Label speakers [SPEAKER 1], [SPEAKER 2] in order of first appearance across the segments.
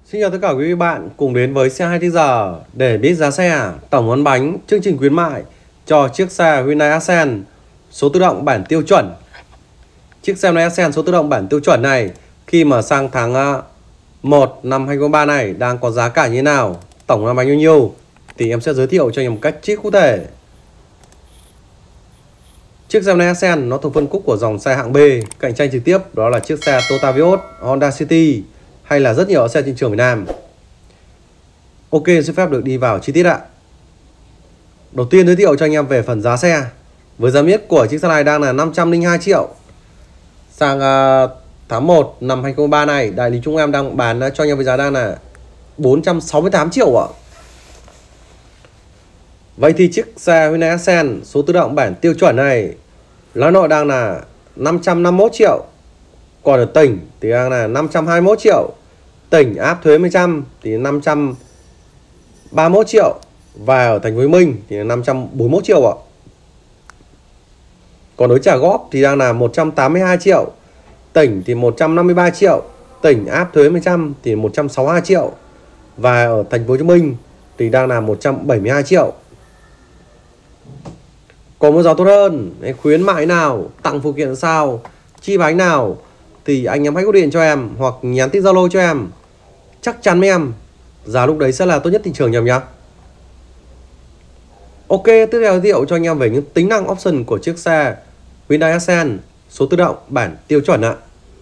[SPEAKER 1] Xin chào tất cả quý vị bạn cùng đến với xe 24 giờ để biết giá xe, tổng ấn bánh, chương trình khuyến mại cho chiếc xe Hyundai Accent số tự động bản tiêu chuẩn. Chiếc xe Hyundai Accent số tự động bản tiêu chuẩn này khi mà sang tháng 1 năm 2023 này đang có giá cả như thế nào, tổng ấn bánh bao nhiêu thì em sẽ giới thiệu cho anh em một cách chi cụ thể. Chiếc xe Hyundai Accent nó thuộc phân khúc của dòng xe hạng B, cạnh tranh trực tiếp đó là chiếc xe Toyota Vios, Honda City hay là rất nhiều xe trên trường Việt Nam. Ok, xin phép được đi vào chi tiết ạ. Đầu tiên giới thiệu cho anh em về phần giá xe. Với giá niêm yết của chiếc xe này đang là 502 triệu. Sang tháng 1 năm 2023 này, đại lý chúng em đang bán cho anh em với giá đang là 468 triệu ạ. Vậy thì chiếc xe Hyundai Accent số tự động bản tiêu chuẩn này giá nội đang là 551 triệu. Còn ở tỉnh thì đang là 521 triệu. Tỉnh áp thuế 10% thì 531 triệu. Và ở thành phố Hồ Chí Minh thì là 541 triệu ạ. Còn đối trả góp thì đang là 182 triệu. Tỉnh thì 153 triệu. Tỉnh áp thuế 10% thì 162 triệu. Và ở thành phố Hồ Chí Minh thì đang là 172 triệu. Có một giá tốt hơn, khuyến mại nào, tặng phụ kiện sao, chi bánh nào thì anh em hãy gọi điện cho em hoặc nhắn tin Zalo cho em. Chắc chắn với em giá lúc đấy sẽ là tốt nhất thị trường nhầm nhá. Ok, tiếp theo giới thiệu cho anh em về những tính năng option của chiếc xe Hyundai Accent số tự động bản tiêu chuẩn ạ.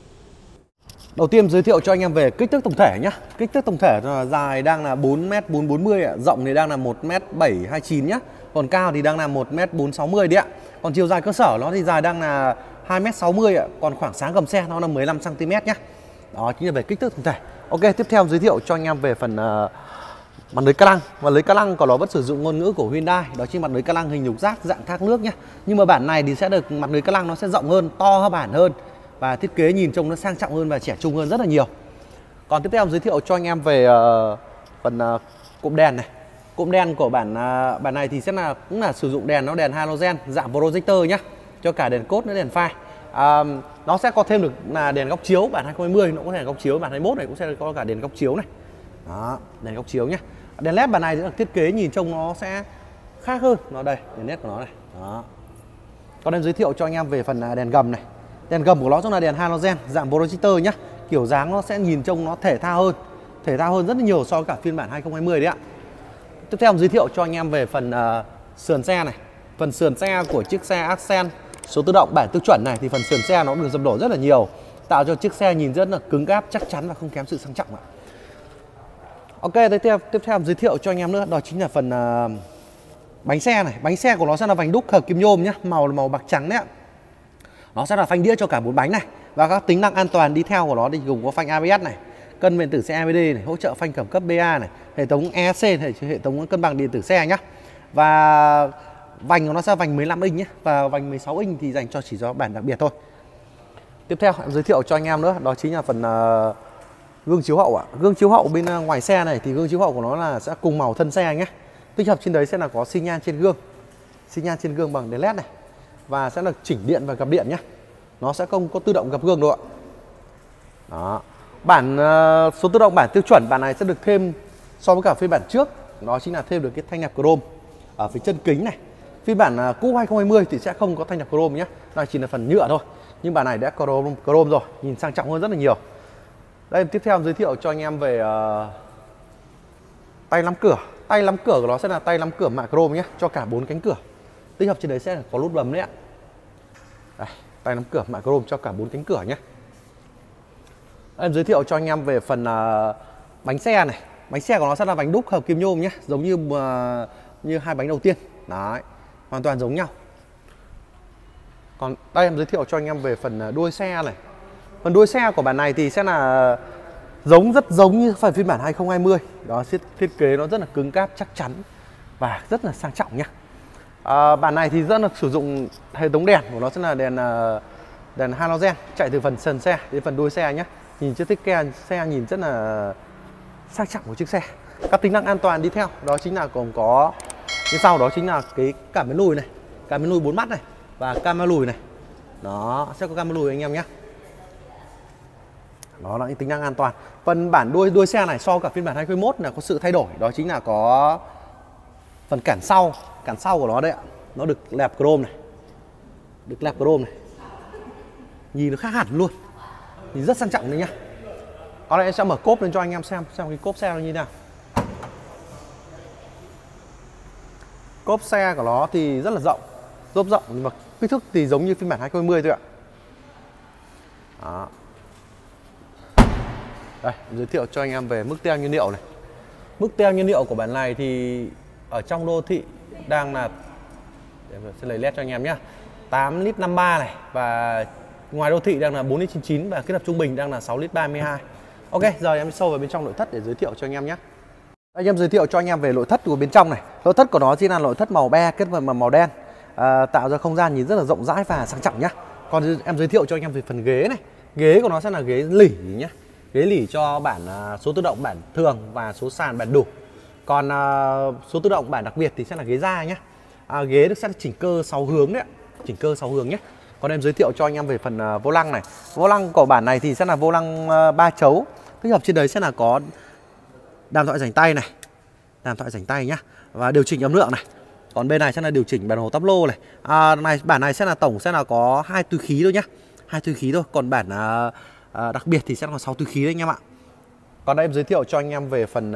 [SPEAKER 1] Đầu tiên giới thiệu cho anh em về kích thước tổng thể nhá. Kích thước tổng thể là dài đang là 4m440 ạ, rộng thì đang là 1m729 nhá. Còn cao thì đang là 1m460 đấy ạ. Còn chiều dài cơ sở nó thì dài đang là 2m60 ạ, còn khoảng sáng gầm xe nó là 15 cm nhá. Đó chính là về kích thước tổng thể. Ok, tiếp theo giới thiệu cho anh em về phần mặt lưới ca lăng. Và lưới ca lăng của nó vẫn sử dụng ngôn ngữ của Hyundai, đó chính mặt lưới ca lăng hình lục giác dạng thác nước nhá. Nhưng mà bản này thì sẽ được mặt lưới ca lăng nó sẽ rộng hơn, to hơn bản hơn và thiết kế nhìn trông nó sang trọng hơn và trẻ trung hơn rất là nhiều. Còn tiếp theo giới thiệu cho anh em về phần cụm đèn này. Cụm đèn của bản này thì sẽ cũng là sử dụng đèn đèn halogen dạng projector nhá, cho cả đèn cốt nữa đèn pha. Nó sẽ có thêm được là đèn góc chiếu, bản 2020 nó có đèn góc chiếu, bản 21 này cũng sẽ có cả đèn góc chiếu này. Đó, đèn góc chiếu nhá. Đèn led bản này sẽ được thiết kế nhìn trông nó sẽ khác hơn. Nó đây, đèn led của nó này. Đó. Còn em giới thiệu cho anh em về phần đèn gầm này. Đèn gầm của nó cũng là đèn halogen dạng projector nhá. Kiểu dáng nó sẽ nhìn trông nó thể thao hơn rất là nhiều so với cả phiên bản 2020 đấy ạ. Tiếp theo giới thiệu cho anh em về phần sườn xe này. Phần sườn xe của chiếc xe Accent số tự động bản tiêu chuẩn này thì phần sườn xe nó được dập đổ rất là nhiều, tạo cho chiếc xe nhìn rất là cứng cáp, chắc chắn và không kém sự sang trọng ạ. Ok, tiếp theo giới thiệu cho anh em nữa, đó chính là phần bánh xe này. Bánh xe của nó sẽ là vành đúc hợp kim nhôm nhé, màu bạc trắng đấy ạ. Nó sẽ là phanh đĩa cho cả 4 bánh này. Và các tính năng an toàn đi theo của nó thì gồm có phanh ABS này, cân điện tử xe ABD này, hỗ trợ phanh khẩn cấp BA này, hệ thống ESC này, hệ thống cân bằng điện tử xe nhá. Và vành của nó sẽ vành 15 inch nhé, và vành 16 inch thì dành cho chỉ do bản đặc biệt thôi. Tiếp theo em giới thiệu cho anh em nữa, đó chính là phần gương chiếu hậu ạ. Gương chiếu hậu bên ngoài xe này thì gương chiếu hậu của nó là sẽ cùng màu thân xe nhé. Tích hợp trên đấy sẽ là có xi nhan trên gương bằng đèn led này, và sẽ được chỉnh điện và gập điện nhé. Nó sẽ không có tự động gập gương đâu ạ. Đó. Bản số tự động bản tiêu chuẩn bản này sẽ được thêm so với cả phiên bản trước, đó chính là thêm được cái thanh nẹp chrome ở phía chân kính này. Phiên bản cũ 2020 thì sẽ không có thanh nẹp chrome nhé, đây chỉ là phần nhựa thôi. Nhưng bản này đã có chrome rồi, nhìn sang trọng hơn rất là nhiều. Đây, tiếp theo giới thiệu cho anh em về tay nắm cửa. Tay nắm cửa của nó sẽ là tay nắm cửa mạ chrome nhé, cho cả 4 cánh cửa. Tích hợp trên đấy sẽ có nút bấm đấy ạ. Đây, tay nắm cửa mạ chrome cho cả 4 cánh cửa nhé. Em giới thiệu cho anh em về phần bánh xe này. Bánh xe của nó sẽ là bánh đúc hợp kim nhôm nhé, giống như hai bánh đầu tiên. Đấy, hoàn toàn giống nhau. Còn đây em giới thiệu cho anh em về phần đuôi xe này. Phần đuôi xe của bản này thì sẽ là rất giống như phần phiên bản 2020. Đó, thiết kế nó rất là cứng cáp, chắc chắn và rất là sang trọng nhá. Bản này thì rất là sử dụng hệ thống đèn của nó sẽ là đèn halogen chạy từ phần sườn xe đến phần đuôi xe nhé. Nhìn chiếc thiết kế xe nhìn rất là sang trọng của chiếc xe. Các tính năng an toàn đi theo đó chính là còn có như sau, đó chính là cái cảm biến lùi này, cảm biến lùi 4 mắt này và camera lùi này. Đó, sẽ có camera lùi anh em nhé. Đó là những tính năng an toàn. Phần bản đuôi xe này so cả phiên bản 2021 là có sự thay đổi, đó chính là có phần cản sau của nó đấy ạ. Nó được lẹp chrome này. Được lẹp chrome này. Nhìn nó khác hẳn luôn. Nhìn rất sang trọng đấy nhá. Có lẽ em sẽ mở cốp lên cho anh em xem cái cốp xe nó như thế nào. Cốp xe của nó thì rất là rộng, rộng nhưng mà kích thước thì giống như phiên bản 2020 thôi ạ. Đó. Đây, giới thiệu cho anh em về mức teo nhiên liệu này. Mức teo nhiên liệu của bản này thì ở trong đô thị đang là, để mình sẽ lấy led cho anh em nhé, 8 lít 53 này, và ngoài đô thị đang là 4 lít 99 và kết hợp trung bình đang là 6 lít 32. Ok, giờ em đi sâu vào bên trong nội thất để giới thiệu cho anh em nhé. Anh em giới thiệu cho anh em về nội thất của bên trong này. Nội thất của nó chỉ là nội thất màu be kết hợp màu đen, tạo ra không gian nhìn rất là rộng rãi và sang trọng nhá. Còn em giới thiệu cho anh em về phần ghế này. Ghế của nó sẽ là ghế lỉ nhé. Ghế lỉ cho bản số tự động bản thường và số sàn bản đủ. Còn số tự động bản đặc biệt thì sẽ là ghế da nhé. Ghế được sẽ chỉnh cơ 6 hướng đấy, chỉnh cơ 6 hướng nhé. Còn em giới thiệu cho anh em về phần vô lăng này. Vô lăng của bản này thì sẽ là vô lăng 3 chấu. Tích hợp trên đấy sẽ là có đàm thoại rảnh tay này, đàm thoại rảnh tay nhá, và điều chỉnh âm lượng này. Còn bên này sẽ là điều chỉnh bản hồ táp lô này. Bản này sẽ là tổng sẽ là có 2 túi khí thôi nhá, 2 túi khí thôi. Còn bản đặc biệt thì sẽ là 6 túi khí đấy anh em ạ. Còn đây em giới thiệu cho anh em về phần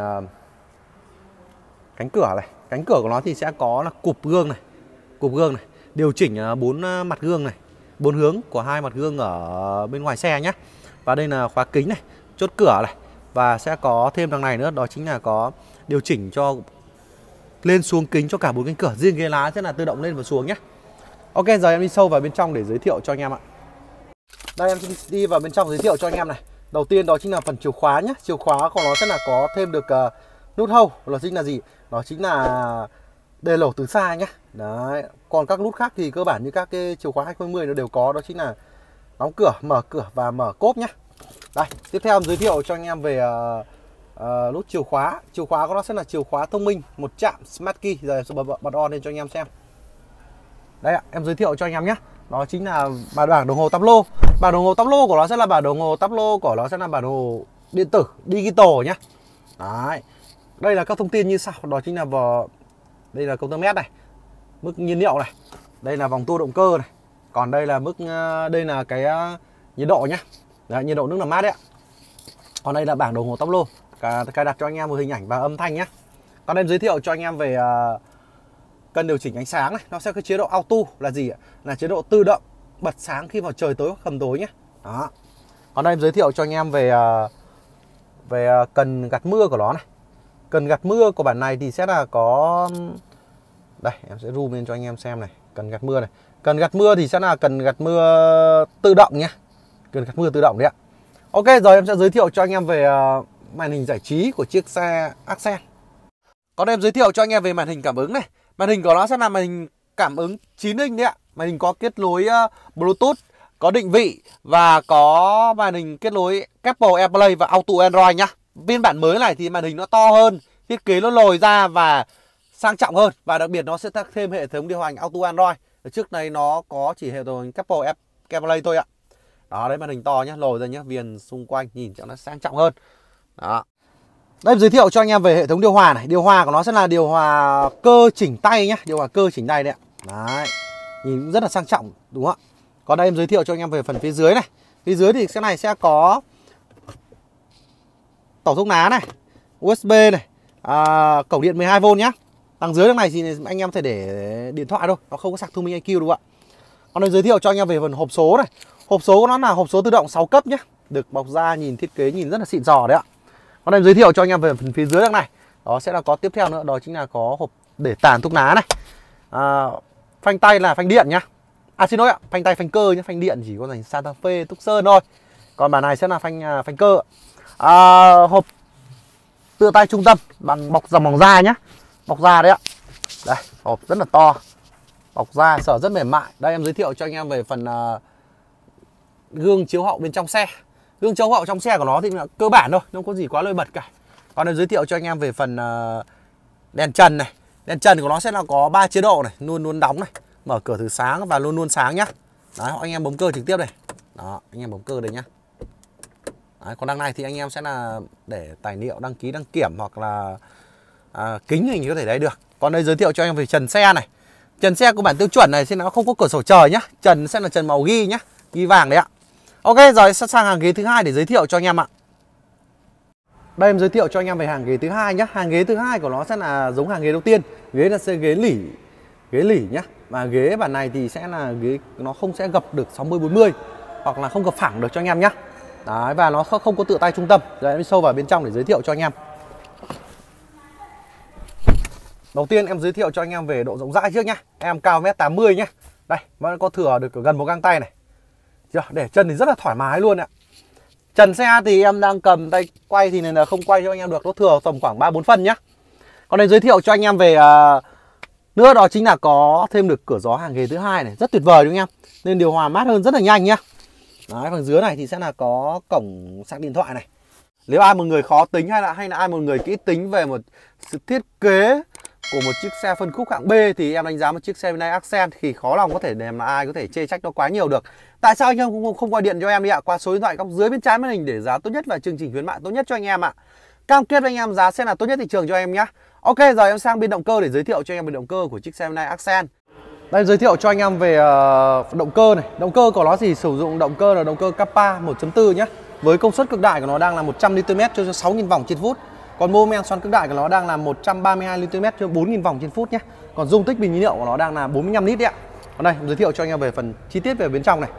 [SPEAKER 1] cánh cửa này. Cánh cửa của nó thì sẽ có là cụp gương này, điều chỉnh 4 mặt gương này, 4 hướng của 2 mặt gương ở bên ngoài xe nhé. Và đây là khóa kính này, chốt cửa này, và sẽ có thêm đằng này nữa, đó chính là có điều chỉnh cho lên xuống kính cho cả 4 cánh cửa. Riêng ghế lái sẽ là tự động lên và xuống nhé. Ok, giờ em đi sâu vào bên trong để giới thiệu cho anh em ạ. Đây em đi vào bên trong giới thiệu cho anh em này. Đầu tiên đó chính là phần chìa khóa nhé. Chìa khóa của nó sẽ là có thêm được nút hâu. Đó chính là gì? Đó chính là để lổ từ xa nhé. Đấy. Còn các nút khác thì cơ bản như các cái chìa khóa 2020 nó đều có, đó chính là đóng cửa, mở cửa và mở cốp nhé. Đây, tiếp theo em giới thiệu cho anh em về nút chìa khóa. Chìa khóa của nó sẽ là chìa khóa thông minh, một chạm Smart Key. Giờ em sẽ bật on lên cho anh em xem. Đây ạ, em giới thiệu cho anh em nhé. Đó chính là bảng đồng hồ táp lô. Bảng đồng hồ táp lô của nó sẽ là bảng đồng hồ táp lô của nó sẽ là bản đồ điện tử digital nhé. Đấy. Đây là các thông tin như sau, đó chính là đây là công tơ mét này, mức nhiên liệu này, đây là vòng tua động cơ này. Còn đây là đây là cái nhiệt độ nhé. Đấy, nhiệt độ nước làm mát đấy ạ. Còn đây là bảng đồng hồ táp lô, cài đặt cho anh em một hình ảnh và âm thanh nhé. Còn em giới thiệu cho anh em về cần điều chỉnh ánh sáng này. Nó sẽ có chế độ auto là gì ạ? Là chế độ tự động bật sáng khi vào trời tối hoặc tầm tối nhé. Đó. Còn đây em giới thiệu cho anh em về cần gạt mưa của nó này. Cần gạt mưa của bản này thì sẽ là có, đây em sẽ zoom lên cho anh em xem này. Cần gạt mưa này. Cần gạt mưa thì sẽ là cần gạt mưa tự động nhé. Cần gạt mưa tự động đấy ạ. Ok, giờ em sẽ giới thiệu cho anh em về màn hình giải trí của chiếc xe Accent. Còn em giới thiệu cho anh em về màn hình cảm ứng này. Màn hình của nó sẽ là màn hình cảm ứng 9 inch đấy ạ. Màn hình có kết nối Bluetooth, có định vị và có màn hình kết nối Apple AirPlay và Auto Android nhá. Phiên bản mới này thì màn hình nó to hơn, thiết kế nó lồi ra và sang trọng hơn, và đặc biệt nó sẽ thêm hệ thống điều hành Auto Android. Ở trước này nó có chỉ hệ thống Apple AirPlay thôi ạ. Đó, đấy màn hình to nhá, lồi ra nhá, viền xung quanh nhìn cho nó sang trọng hơn. Đó. Đây em giới thiệu cho anh em về hệ thống điều hòa này. Điều hòa của nó sẽ là điều hòa cơ chỉnh tay nhá, điều hòa cơ chỉnh tay đấy ạ. Đấy. Nhìn rất là sang trọng đúng không ạ? Còn đây em giới thiệu cho anh em về phần phía dưới này. Phía dưới thì cái này sẽ có tẩu thuốc lá này, USB này, cổng điện 12V nhá. Đằng dưới đằng này thì anh em có thể để điện thoại thôi, nó không có sạc thông minh IQ đâu ạ. Còn đây giới thiệu cho anh em về phần hộp số này. Hộp số của nó là hộp số tự động 6 cấp nhá. Được bọc da, nhìn thiết kế nhìn rất là xịn sò đấy ạ. Còn đây giới thiệu cho anh em về phần phía dưới đằng này. Đó sẽ là có tiếp theo nữa, đó chính là có hộp để tàn thuốc lá này. Phanh tay là phanh điện nhá. Xin lỗi ạ, phanh tay phanh cơ nhá, phanh điện chỉ có dành Santa Fe, Tucson thôi. Còn bản này sẽ là phanh cơ. Hộp tựa tay trung tâm bằng bọc dòng bằng da nhá. Bọc da đấy ạ. Đây, hộp rất là to. Bọc da sở rất mềm mại. Đây em giới thiệu cho anh em về phần gương chiếu hậu bên trong xe. Gương chiếu hậu trong xe của nó thì cơ bản thôi, không có gì quá nổi bật cả. Còn em giới thiệu cho anh em về phần đèn trần này. Đèn trần của nó sẽ là có 3 chế độ này, luôn luôn đóng này, mở cửa từ sáng và luôn luôn sáng nhá. Đấy, anh em bấm cơ trực tiếp này. Đó, anh em bấm cơ đây nhá. Đấy, còn đằng này thì anh em sẽ là để tài liệu đăng ký đăng kiểm hoặc là kính thì có thể đấy được. Còn đây giới thiệu cho anh em về trần xe này. Trần xe của bản tiêu chuẩn này sẽ nó không có cửa sổ trời nhá. Trần sẽ là trần màu ghi nhá, ghi vàng đấy ạ. Ok, rồi sẵn sang hàng ghế thứ hai để giới thiệu cho anh em ạ. Đây em giới thiệu cho anh em về hàng ghế thứ hai nhá. Hàng ghế thứ hai của nó sẽ là giống hàng ghế đầu tiên. Ghế là ghế lỉ nhá. Và ghế bản này thì sẽ là ghế nó không sẽ gập được 60-40 hoặc là không gập phẳng được cho anh em nhá. Đấy, và nó không có tựa tay trung tâm. Rồi em sâu vào bên trong để giới thiệu cho anh em. Đầu tiên em giới thiệu cho anh em về độ rộng rãi trước nhá. Em cao 1m80 nhá. Đây, vẫn có thừa được gần một găng tay này. Để chân thì rất là thoải mái luôn ạ. Trần xe thì em đang cầm tay quay thì nên là không quay cho anh em được, nó thừa tầm khoảng 3-4 phân nhá. Còn đây giới thiệu cho anh em về nữa đó chính là có thêm được cửa gió hàng ghế thứ hai này, rất tuyệt vời đúng không em? Nên điều hòa mát hơn rất là nhanh nhá. Đấy, phần dưới này thì sẽ là có cổng sạc điện thoại này. Nếu ai một người khó tính hay là ai một người kỹ tính về một sự thiết kế của một chiếc xe phân khúc hạng B thì em đánh giá một chiếc xe Hyundai Accent thì khó lòng có thể để mà ai có thể chê trách nó quá nhiều được. Tại sao anh em không gọi điện cho em đi ạ? Qua số điện thoại góc dưới bên trái màn hình để giá tốt nhất và chương trình khuyến mại tốt nhất cho anh em ạ. Cam kết với anh em giá sẽ là tốt nhất thị trường cho em nhé. Ok, giờ em sang bên động cơ để giới thiệu cho anh em về động cơ của chiếc xe Hyundai Accent. Đây giới thiệu cho anh em về động cơ này. Động cơ của nó thì sử dụng động cơ là động cơ Kappa 1.4 nhé. Với công suất cực đại của nó đang là 100 Nm cho 6.000 vòng trên phút. Còn mô men xoắn cực đại của nó đang là 132 Nm cho 4.000 vòng trên phút nhé. Còn dung tích bình nhiên liệu của nó đang là 45 lít đấy ạ. Còn đây giới thiệu cho anh em về phần chi tiết về bên trong này.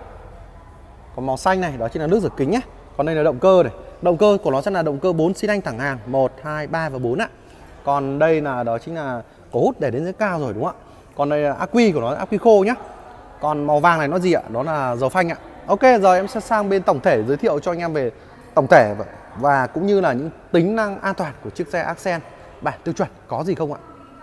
[SPEAKER 1] Còn màu xanh này đó chính là nước rửa kính nhé. Còn đây là động cơ này. Động cơ của nó sẽ là động cơ 4 xi lanh thẳng hàng 1, 2, 3 và 4 ạ. Còn đây là đó chính là cổ hút để đến dưới cao rồi đúng không ạ? Còn đây là ắc quy của nó, ắc quy khô nhá. Còn màu vàng này nó gì ạ? Đó là dầu phanh ạ. Ok, giờ em sẽ sang bên tổng thể giới thiệu cho anh em về tổng thể và cũng như là những tính năng an toàn của chiếc xe Accent bản tiêu chuẩn có gì không ạ?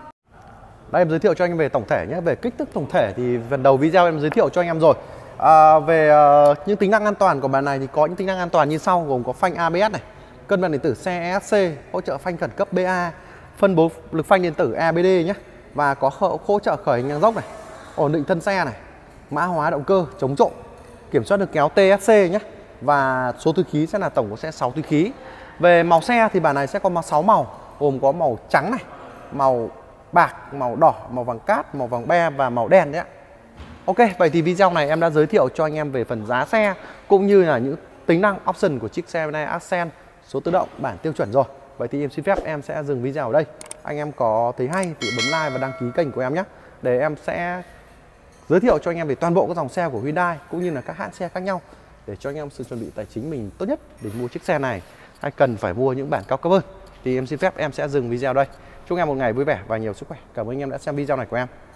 [SPEAKER 1] Đây em giới thiệu cho anh em về tổng thể nhé. Về kích thước tổng thể thì phần đầu video em giới thiệu cho anh em rồi. Về những tính năng an toàn của bản này thì có những tính năng an toàn như sau, gồm có phanh ABS này, cân bằng điện tử xe ESC, hỗ trợ phanh khẩn cấp BA, phân bố lực phanh điện tử EBD nhé, và có hỗ trợ khởi hành ngang dốc này, ổn định thân xe này, mã hóa động cơ, chống trộn, kiểm soát được kéo TSC nhé, và số túi khí sẽ là tổng của sẽ 6 túi khí. Về màu xe thì bản này sẽ có 6 màu, gồm có màu trắng này, màu bạc, màu đỏ, màu vàng cát, màu vàng be và màu đen đấy ạ. Ok, vậy thì video này em đã giới thiệu cho anh em về phần giá xe cũng như là những tính năng option của chiếc xe này Accent số tự động bản tiêu chuẩn rồi. Vậy thì em xin phép em sẽ dừng video ở đây. Anh em có thấy hay thì bấm like và đăng ký kênh của em nhé, để em sẽ giới thiệu cho anh em về toàn bộ các dòng xe của Hyundai cũng như là các hãng xe khác nhau, để cho anh em sự chuẩn bị tài chính mình tốt nhất để mua chiếc xe này, hay cần phải mua những bản cao cấp hơn. Thì em xin phép em sẽ dừng video đây. Chúc em một ngày vui vẻ và nhiều sức khỏe. Cảm ơn anh em đã xem video này của em.